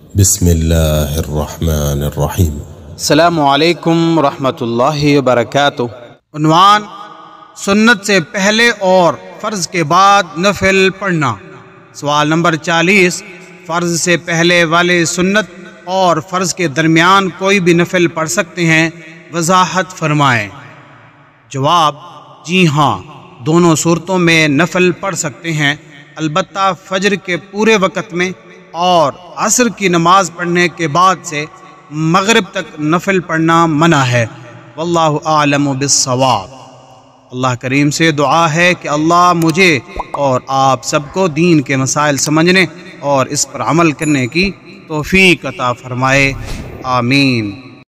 बिस्मिल्लाहिर्रहमानिर्रहीम। अस्सलामु अलैकुम रहमतुल्लाहि व बरकातुहू। उन्वान: सुन्नत से पहले और फ़र्ज़ के बाद नफिल पढ़ना। सवाल नंबर 40। फ़र्ज़ से पहले वाले सुन्नत और फ़र्ज़ के दरमियान कोई भी नफिल पढ़ सकते हैं? वज़ाहत फरमाएँ। जवाब: जी हाँ, दोनों सूरतों में नफिल पढ़ सकते हैं, अलबत्ता फ़जर के पूरे वक़्त में और असर की नमाज पढ़ने के बाद से मगरिब तक नफिल पढ़ना मना है। वल्लाहु आलमु बिस्सवाब। अल्लाह करीम से दुआ है कि अल्लाह मुझे और आप सबको दीन के मसाइल समझने और इस पर अमल करने की तौफीक अता फरमाए। आमीन।